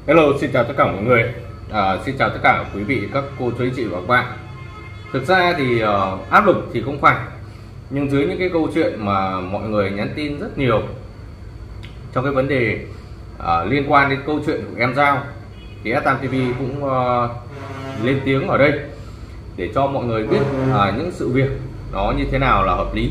Hello, xin chào tất cả mọi người. Xin chào tất cả quý vị, các cô chú anh chị và các bạn. Thực ra thì áp lực thì không phải, nhưng dưới những cái câu chuyện mà mọi người nhắn tin rất nhiều trong cái vấn đề liên quan đến câu chuyện của em Giao, thì S8TV cũng lên tiếng ở đây để cho mọi người biết những sự việc nó như thế nào là hợp lý.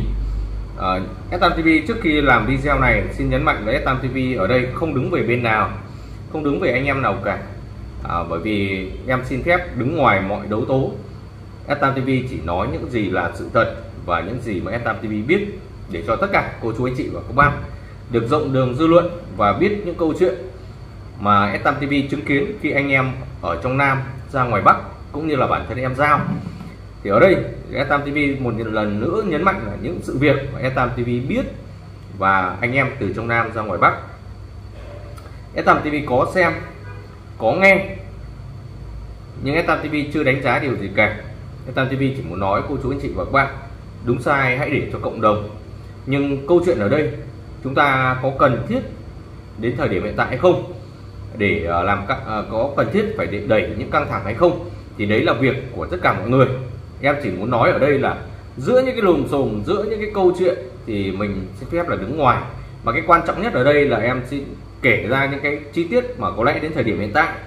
S8TV trước khi làm video này xin nhấn mạnh là S8TV ở đây không đứng về bên nào, không đứng về anh em nào cả, bởi vì em xin phép đứng ngoài mọi đấu tố. S8TV chỉ nói những gì là sự thật và những gì mà S8TV biết để cho tất cả cô chú anh chị và các bạn được rộng đường dư luận và biết những câu chuyện mà S8TV chứng kiến khi anh em ở trong Nam ra ngoài Bắc, cũng như là bản thân em Giao. Thì ở đây S8TV một lần nữa nhấn mạnh là những sự việc mà S8TV biết và anh em từ trong Nam ra ngoài Bắc. S8TV có xem, có nghe, nhưng S8TV chưa đánh giá điều gì cả. S8TV chỉ muốn nói cô chú anh chị và các bạn, đúng sai hãy để cho cộng đồng. Nhưng câu chuyện ở đây chúng ta có cần thiết đến thời điểm hiện tại hay không, để có cần thiết phải đẩy những căng thẳng hay không, thì đấy là việc của tất cả mọi người. Em chỉ muốn nói ở đây là giữa những cái lùm xùm, giữa những cái câu chuyện thì mình xin phép là đứng ngoài. Mà cái quan trọng nhất ở đây là em xin kể ra những cái chi tiết mà có lẽ đến thời điểm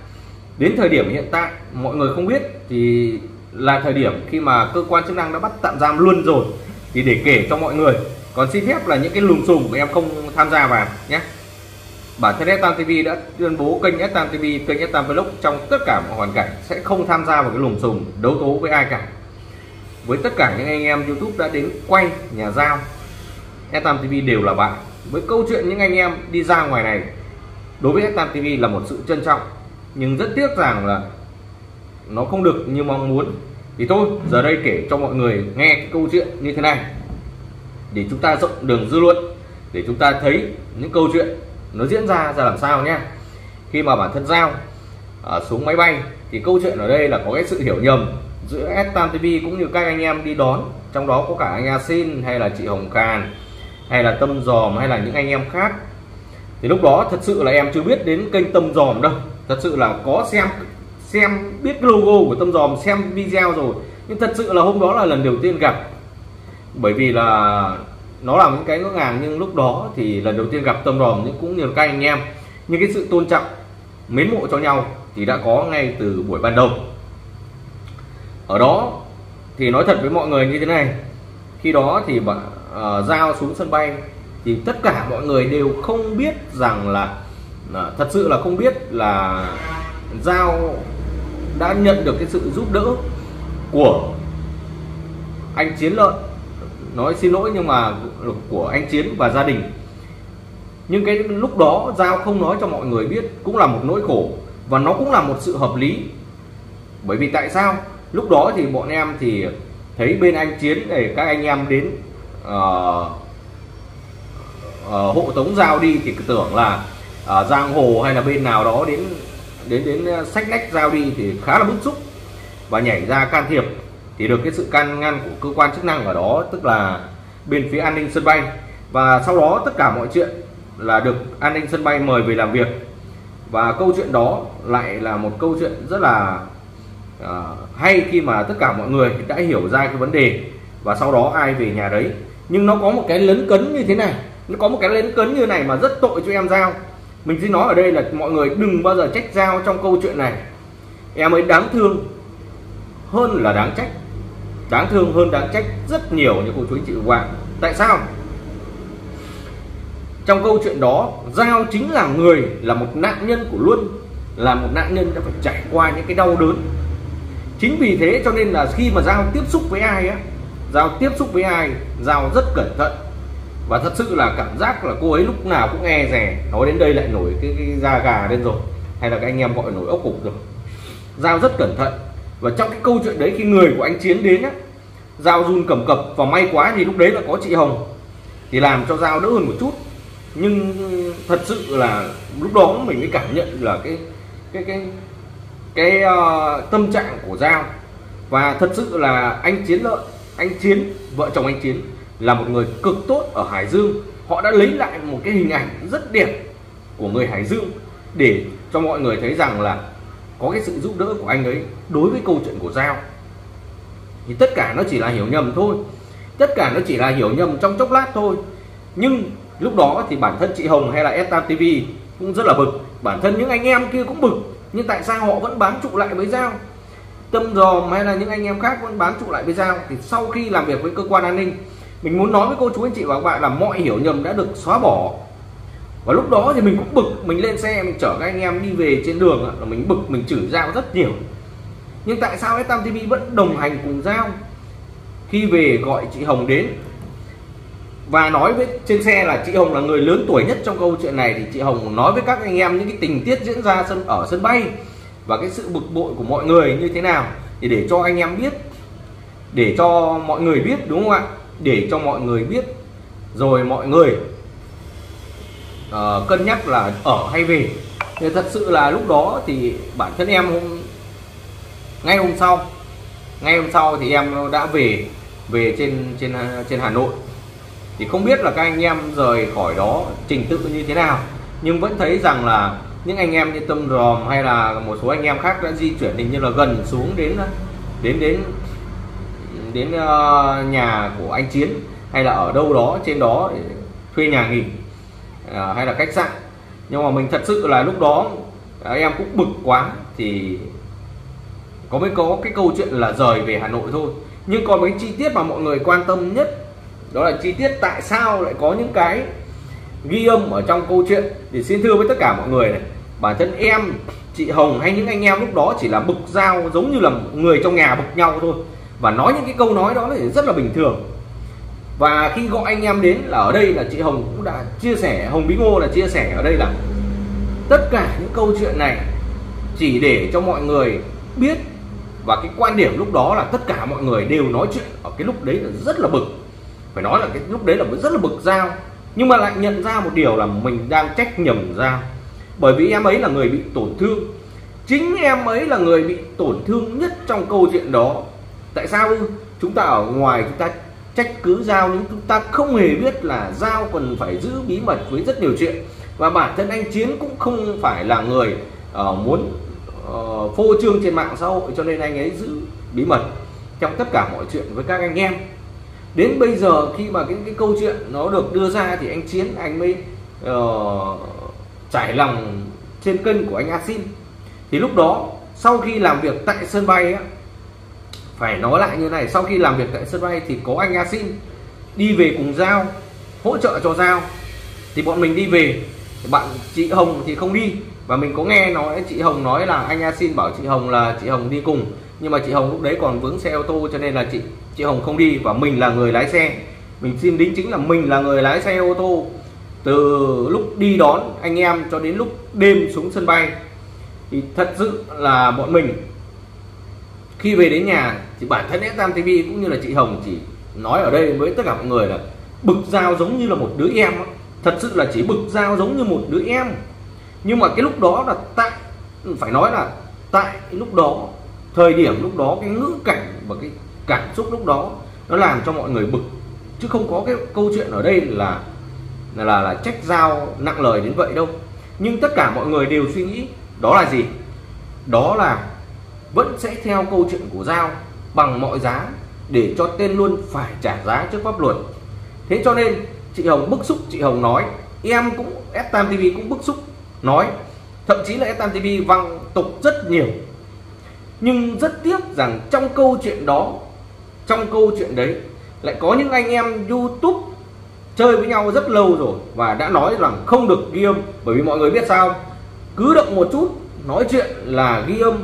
hiện tại mọi người không biết, thì là thời điểm khi mà cơ quan chức năng đã bắt tạm giam luôn rồi, thì để kể cho mọi người. Còn xin phép là những cái lùm xùm của em không tham gia vào nhé. Bản thân S8TV đã tuyên bố kênh S8TV, kênh S8 Vlog trong tất cả mọi hoàn cảnh sẽ không tham gia vào cái lùm xùm đấu tố với ai cả. Với tất cả những anh em YouTube đã đến quay nhà Giao, S8TV đều là bạn. Với câu chuyện những anh em đi ra ngoài này, đối với S8TV là một sự trân trọng, nhưng rất tiếc rằng là nó không được như mong muốn. Thì thôi, giờ đây kể cho mọi người nghe cái câu chuyện như thế này để chúng ta rộng đường dư luận, để chúng ta thấy những câu chuyện nó diễn ra làm sao nhé. Khi mà bản thân Giao xuống máy bay thì câu chuyện ở đây là có cái sự hiểu nhầm giữa S8TV cũng như các anh em đi đón, trong đó có cả anh Yasin hay là chị Hồng Càn hay là Tâm Giòm hay là những anh em khác. Thì lúc đó thật sự là em chưa biết đến kênh Tâm Giòm đâu, thật sự là có xem biết cái logo của Tâm Giòm, xem video rồi, nhưng thật sự là hôm đó là lần đầu tiên gặp. Bởi vì là nó là những cái ngỡ ngàng, nhưng lúc đó thì lần đầu tiên gặp Tâm Giòm nhưng cũng như các anh em, nhưng cái sự tôn trọng mến mộ cho nhau thì đã có ngay từ buổi ban đầu. Ở đó thì nói thật với mọi người như thế này, khi đó thì Giao xuống sân bay thì tất cả mọi người đều không biết rằng là thật sự là không biết là Giao đã nhận được cái sự giúp đỡ của anh Chiến Lợn, nói xin lỗi nhưng mà của anh Chiến và gia đình. Nhưng cái lúc đó Giao không nói cho mọi người biết cũng là một nỗi khổ, và nó cũng là một sự hợp lý. Bởi vì tại sao lúc đó thì bọn em thì thấy bên anh Chiến để các anh em đến hộ tống Giao đi thì tưởng là Giang Hồ hay là bên nào đó đến xách nách Giao đi thì khá là bức xúc và nhảy ra can thiệp, thì được cái sự can ngăn của cơ quan chức năng ở đó, tức là bên phía an ninh sân bay. Và sau đó tất cả mọi chuyện là được an ninh sân bay mời về làm việc, và câu chuyện đó lại là một câu chuyện rất là hay khi mà tất cả mọi người đã hiểu ra cái vấn đề và sau đó ai về nhà đấy. Nhưng nó có một cái lấn cấn như thế này, nó có một cái lấn cấn như này mà rất tội cho em Giao. Mình xin nói ở đây là mọi người đừng bao giờ trách Giao trong câu chuyện này. Em ấy đáng thương hơn là đáng trách, đáng thương hơn đáng trách rất nhiều như cô chú anh chị và bạn. Tại sao? Trong câu chuyện đó Giao chính là người, là một nạn nhân của Luân, là một nạn nhân đã phải trải qua những cái đau đớn. Chính vì thế cho nên là khi mà Giao tiếp xúc với ai á, Giao rất cẩn thận. Và thật sự là cảm giác là cô ấy lúc nào cũng e dè. Nói đến đây lại nổi cái da gà lên rồi, hay là các anh em gọi nổi ốc cục rồi. Giao rất cẩn thận. Và trong cái câu chuyện đấy, khi người của anh Chiến đến á, Giao run cầm cập, và may quá thì lúc đấy là có chị Hồng thì làm cho Giao đỡ hơn một chút. Nhưng thật sự là lúc đó mình mới cảm nhận là cái tâm trạng của Giao. Và thật sự là anh Chiến Lợn, anh Chiến, vợ chồng anh Chiến là một người cực tốt ở Hải Dương. Họ đã lấy lại một cái hình ảnh rất đẹp của người Hải Dương để cho mọi người thấy rằng là có cái sự giúp đỡ của anh ấy đối với câu chuyện của Giao. Thì tất cả nó chỉ là hiểu nhầm thôi, tất cả nó chỉ là hiểu nhầm trong chốc lát thôi. Nhưng lúc đó thì bản thân chị Hồng hay là S8 TV cũng rất là bực, bản thân những anh em kia cũng bực, nhưng tại sao họ vẫn bám trụ lại với Giao? Tâm Dòm hay là những anh em khác vẫn bám trụ lại với Giao. Thì sau khi làm việc với cơ quan an ninh, mình muốn nói với cô chú anh chị và các bạn là mọi hiểu nhầm đã được xóa bỏ. Và lúc đó thì mình cũng bực, mình lên xe mình chở các anh em đi về trên đường là mình bực, mình chửi Giao rất nhiều. Nhưng tại sao S8 TV vẫn đồng hành cùng Giao? Khi về gọi chị Hồng đến và nói với trên xe là chị Hồng là người lớn tuổi nhất trong câu chuyện này, thì chị Hồng nói với các anh em những cái tình tiết diễn ra ở sân bay và cái sự bực bội của mọi người như thế nào, thì để cho anh em biết, để cho mọi người biết, đúng không ạ? Để cho mọi người biết rồi mọi người cân nhắc là ở hay về. Thì thật sự là lúc đó thì bản thân em ngay hôm sau thì em đã về trên Hà Nội. Thì không biết là các anh em rời khỏi đó trình tự như thế nào, nhưng vẫn thấy rằng là những anh em như Tâm Dòm hay là một số anh em khác đã di chuyển hình như là gần xuống đến nhà của anh Chiến, hay là ở đâu đó trên đó để thuê nhà nghỉ hay là khách sạn. Nhưng mà mình thật sự là lúc đó em cũng bực quá, thì mới có cái câu chuyện là rời về Hà Nội thôi. Nhưng còn cái chi tiết mà mọi người quan tâm nhất, đó là chi tiết tại sao lại có những cái ghi âm ở trong câu chuyện. Thì xin thưa với tất cả mọi người này, bản thân em, chị Hồng hay những anh em lúc đó chỉ là bực Giao, giống như là người trong nhà bực nhau thôi, và nói những cái câu nói đó là rất là bình thường. Và khi gọi anh em đến là ở đây là chị Hồng cũng đã chia sẻ, Hồng Bí Ngô là chia sẻ ở đây là tất cả những câu chuyện này chỉ để cho mọi người biết. Và cái quan điểm lúc đó là tất cả mọi người đều nói chuyện ở cái lúc đấy là rất là bực, phải nói là cái lúc đấy là rất là bực Giao. Nhưng mà lại nhận ra một điều là mình đang trách nhầm Giao, bởi vì em ấy là người bị tổn thương, chính em ấy là người bị tổn thương nhất trong câu chuyện đó. Tại sao chúng ta ở ngoài chúng ta trách cứ Giao, nhưng chúng ta không hề biết là Giao còn phải giữ bí mật với rất nhiều chuyện. Và bản thân anh Chiến cũng không phải là người muốn phô trương trên mạng xã hội, cho nên anh ấy giữ bí mật trong tất cả mọi chuyện với các anh em. Đến bây giờ khi mà cái câu chuyện nó được đưa ra thì anh Chiến anh mới trải lòng trên kênh của anh Asin. Thì lúc đó sau khi làm việc tại sân bay á, phải nói lại như này, sau khi làm việc tại sân bay thì có anh Asin đi về cùng Giao, hỗ trợ cho Giao. Thì bọn mình đi về, bạn chị Hồng thì không đi. Và mình có nghe nói chị Hồng nói là anh Asin bảo chị Hồng là chị Hồng đi cùng, nhưng mà chị Hồng lúc đấy còn vướng xe ô tô, cho nên là chị Hồng không đi, và mình là người lái xe. Mình xin đính chính là mình là người lái xe ô tô từ lúc đi đón anh em cho đến lúc đêm xuống sân bay. Thì thật sự là bọn mình khi về đến nhà thì bản thân S8 TV cũng như là chị Hồng chỉ nói ở đây với tất cả mọi người là bực Giao giống như là một đứa em. Thật sự là chỉ bực Giao giống như một đứa em. Nhưng mà cái lúc đó là phải nói là tại lúc đó, thời điểm lúc đó, cái ngữ cảnh và cái cảm xúc lúc đó nó làm cho mọi người bực, chứ không có cái câu chuyện ở đây là trách Giao nặng lời đến vậy đâu. Nhưng tất cả mọi người đều suy nghĩ đó là gì? Đó là vẫn sẽ theo câu chuyện của Giao bằng mọi giá, để cho tên luôn phải trả giá trước pháp luật. Thế cho nên chị Hồng bức xúc, chị Hồng nói, em cũng S8 TV cũng bức xúc nói, thậm chí là S8 TV văng tục rất nhiều. Nhưng rất tiếc rằng trong câu chuyện đó, trong câu chuyện đấy lại có những anh em YouTube chơi với nhau rất lâu rồi và đã nói rằng không được ghi âm. Bởi vì mọi người biết sao, cứ động một chút nói chuyện là ghi âm,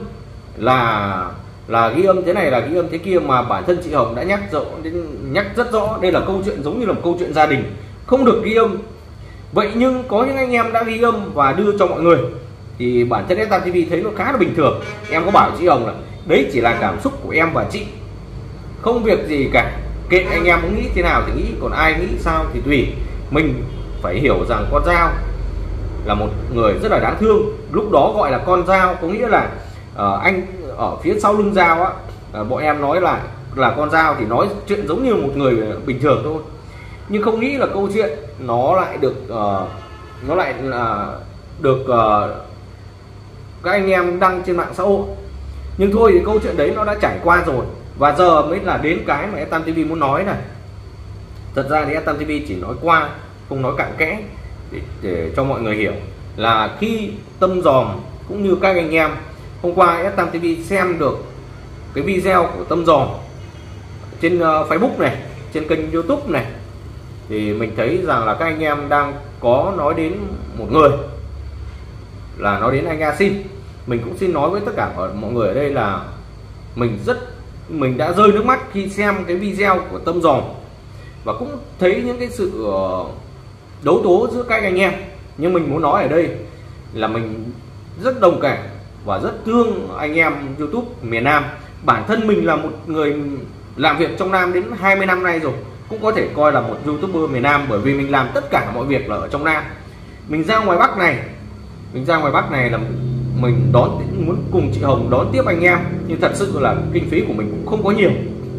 là ghi âm thế này, là ghi âm thế kia. Mà bản thân chị Hồng đã nhắc rất rõ đây là câu chuyện giống như là một câu chuyện gia đình, không được ghi âm. Vậy nhưng có những anh em đã ghi âm và đưa cho mọi người, thì bản thân S8 TV thấy nó khá là bình thường. Em có bảo chị Hồng là đấy chỉ là cảm xúc của em và chị, không việc gì cả, kệ anh em muốn nghĩ thế nào thì nghĩ, còn ai nghĩ sao thì tùy. Mình phải hiểu rằng con Giao là một người rất là đáng thương. Lúc đó gọi là con Giao có nghĩa là anh ở phía sau lưng Giao á, bọn em nói là con Giao thì nói chuyện giống như một người bình thường thôi. Nhưng không nghĩ là câu chuyện nó lại được các anh em đăng trên mạng xã hội. Nhưng thôi thì câu chuyện đấy nó đã trải qua rồi, và giờ mới là đến cái mà F8 TV muốn nói này. Thật ra thì F8 TV chỉ nói qua, không nói cặn kẽ, để cho mọi người hiểu là khi Tâm Giòm cũng như các anh em hôm qua F8 TV xem được cái video của Tâm Giòm trên Facebook này, trên kênh YouTube này, thì mình thấy rằng là các anh em đang có nói đến một người, là nói đến anh Asin. Mình cũng xin nói với tất cả mọi người ở đây là mình đã rơi nước mắt khi xem cái video của Tâm Giòm, và cũng thấy những cái sự đấu tố giữa các anh em. Nhưng mình muốn nói ở đây là mình rất đồng cảm và rất thương anh em YouTube miền Nam. Bản thân mình là một người làm việc trong Nam đến 20 năm nay rồi, cũng có thể coi là một YouTuber miền Nam, bởi vì mình làm tất cả mọi việc là ở trong Nam. Mình ra ngoài Bắc này là mình muốn cùng chị Hồng đón tiếp anh em, nhưng thật sự là kinh phí của mình cũng không có nhiều.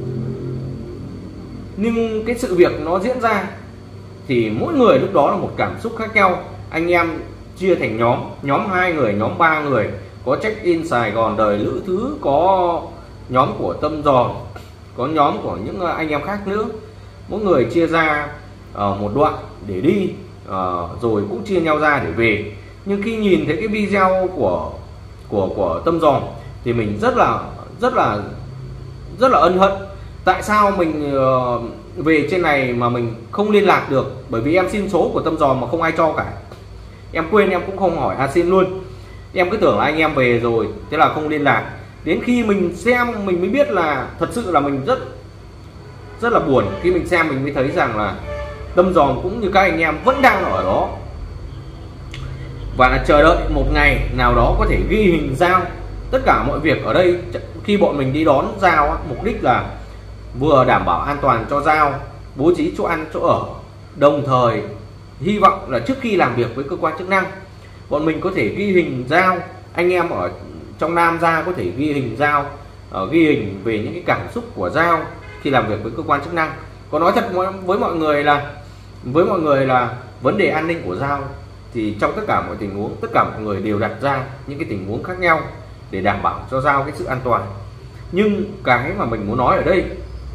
Nhưng cái sự việc nó diễn ra thì mỗi người lúc đó là một cảm xúc khác nhau. Anh em chia thành nhóm 2 người, nhóm 3 người, có Check In Sài Gòn, Đời Lữ Thứ, có nhóm của Tâm Giòm, có nhóm của những anh em khác nữa. Mỗi người chia ra một đoạn để đi, rồi cũng chia nhau ra để về. Nhưng khi nhìn thấy cái video của Tâm Giòm thì mình rất là ân hận. Tại sao mình về trên này mà mình không liên lạc được? Bởi vì em xin số của Tâm Giòm mà không ai cho cả. Em quên, em cũng không hỏi xin luôn. Em cứ tưởng là anh em về rồi, thế là không liên lạc. Đến khi mình xem mình mới biết là thật sự là mình rất là buồn. Khi mình xem mình mới thấy rằng là Tâm Giòm cũng như các anh em vẫn đang ở đó, và là chờ đợi một ngày nào đó có thể ghi hình Giao. Tất cả mọi việc ở đây khi bọn mình đi đón Giao, mục đích là vừa đảm bảo an toàn cho Giao, bố trí chỗ ăn chỗ ở, đồng thời hy vọng là trước khi làm việc với cơ quan chức năng, bọn mình có thể ghi hình Giao. Anh em ở trong Nam ra có thể ghi hình Giao, ghi hình về những cái cảm xúc của Giao khi làm việc với cơ quan chức năng. Có nói thật với mọi người là vấn đề an ninh của Giao thì trong tất cả mọi tình huống, tất cả mọi người đều đặt ra những cái tình huống khác nhau để đảm bảo cho Giao cái sự an toàn. Nhưng cái mà mình muốn nói ở đây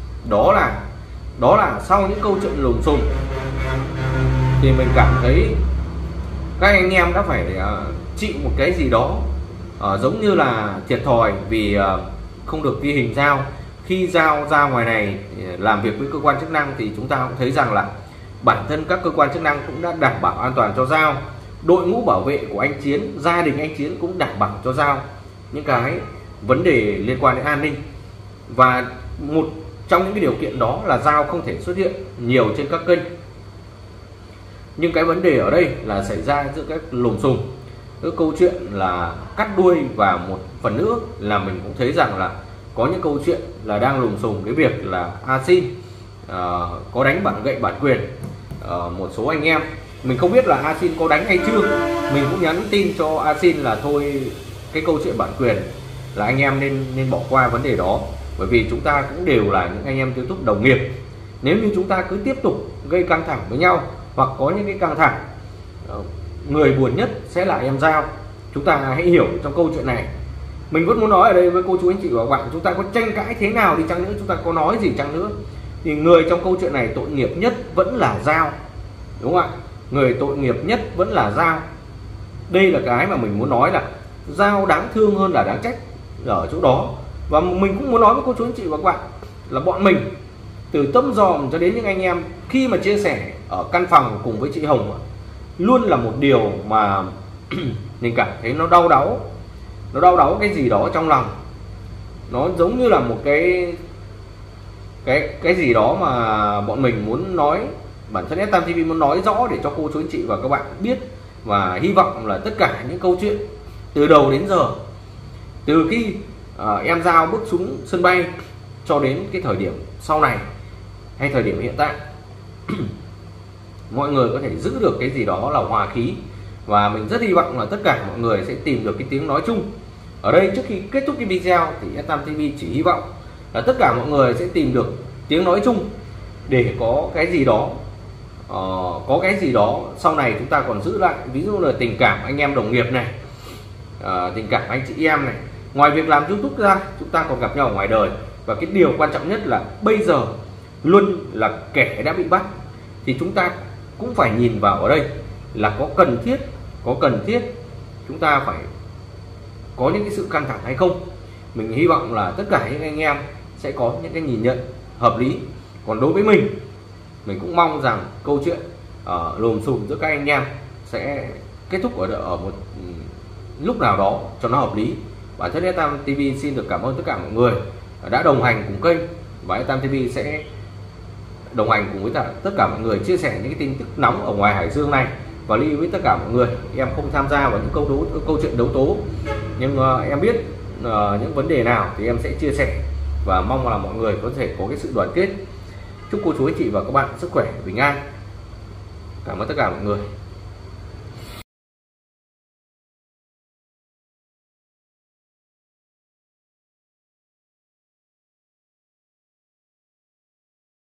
đó là sau những câu chuyện lùm xùm thì mình cảm thấy các anh em đã phải chịu một cái gì đó giống như là thiệt thòi vì không được ghi hình Giao. Khi Giao ra ngoài này làm việc với cơ quan chức năng thì chúng ta cũng thấy rằng là bản thân các cơ quan chức năng cũng đã đảm bảo an toàn cho Giao. Đội ngũ bảo vệ của anh Chiến, gia đình anh Chiến cũng đảm bảo cho Giao những cái vấn đề liên quan đến an ninh. Và một trong những cái điều kiện đó là Giao không thể xuất hiện nhiều trên các kênh. Nhưng cái vấn đề ở đây là xảy ra giữa các lùm xùm, cái câu chuyện là cắt đuôi, và một phần nữa là mình cũng thấy rằng là có những câu chuyện là đang lùm xùm cái việc là Asin có đánh gậy bản quyền một số anh em. Mình không biết là Asin có đánh hay chưa. Mình cũng nhắn tin cho Asin là thôi, cái câu chuyện bản quyền là anh em nên bỏ qua vấn đề đó, bởi vì chúng ta cũng đều là những anh em YouTube đồng nghiệp. Nếu như chúng ta cứ tiếp tục gây căng thẳng với nhau, hoặc có những cái căng thẳng, người buồn nhất sẽ là em Giao. Chúng ta hãy hiểu trong câu chuyện này. Mình vẫn muốn nói ở đây với cô chú anh chị và các bạn, chúng ta có tranh cãi thế nào đi chăng nữa, chúng ta có nói gì chăng nữa, thì người trong câu chuyện này tội nghiệp nhất vẫn là Giao, đúng không ạ? Người tội nghiệp nhất vẫn là Giao. Đây là cái mà mình muốn nói, là Giao đáng thương hơn là đáng trách ở chỗ đó. Và mình cũng muốn nói với cô chú anh chị và các bạn là bọn mình từ Tâm Giòm cho đến những anh em khi mà chia sẻ ở căn phòng cùng với chị Hồng luôn là một điều mà mình cảm thấy nó đau đáu cái gì đó trong lòng. Nó giống như là một cái gì đó mà bọn mình muốn nói, bản thân F8 TV muốn nói rõ để cho cô chú anh chị và các bạn biết. Và hy vọng là tất cả những câu chuyện từ đầu đến giờ, từ khi em Giao bước xuống sân bay cho đến cái thời điểm sau này hay thời điểm hiện tại mọi người có thể giữ được cái gì đó là hòa khí. Và mình rất hy vọng là tất cả mọi người sẽ tìm được cái tiếng nói chung. Ở đây trước khi kết thúc cái video thì F8 TV chỉ hy vọng là tất cả mọi người sẽ tìm được tiếng nói chung để có cái gì đó sau này chúng ta còn giữ lại. Ví dụ là tình cảm anh em đồng nghiệp này, tình cảm anh chị em này. Ngoài việc làm YouTube ra, chúng ta còn gặp nhau ở ngoài đời, và cái điều quan trọng nhất là bây giờ luôn là kẻ đã bị bắt thì chúng ta cũng phải nhìn vào ở đây là có cần thiết chúng ta phải có những cái sự căng thẳng hay không. Mình hy vọng là tất cả những anh em sẽ có những cái nhìn nhận hợp lý. Còn đối với mình cũng mong rằng câu chuyện lùm xùm giữa các anh em sẽ kết thúc ở một lúc nào đó cho nó hợp lý. Bản thân F8 TV xin được cảm ơn tất cả mọi người đã đồng hành cùng kênh, và F8 TV sẽ đồng hành cùng với tất cả mọi người chia sẻ những cái tin tức nóng ở ngoài Hải Dương này, và lưu ý với tất cả mọi người em không tham gia vào những câu chuyện đấu tố, nhưng em biết những vấn đề nào thì em sẽ chia sẻ, và mong là mọi người có thể có cái sự đoàn kết. Chúc cô chú anh chị và các bạn sức khỏe bình an. Cảm ơn tất cả mọi người.